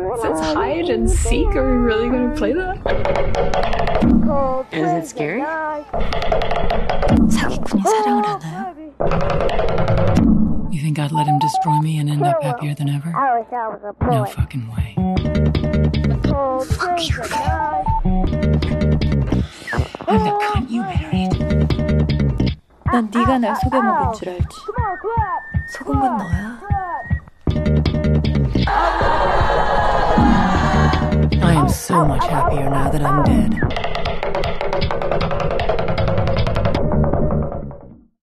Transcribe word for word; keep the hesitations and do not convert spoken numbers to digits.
If it's hide and seek, are we really going to play that? Is it scary? 사기꾼이 사랑을 하나요? You think I'd let him destroy me and end up happier than ever? No fucking way. Fuck you. I'm the cunt you married. 난 네가 날 속여먹을 줄 알지. 속은 건 너야. I am so much happier now that I'm dead.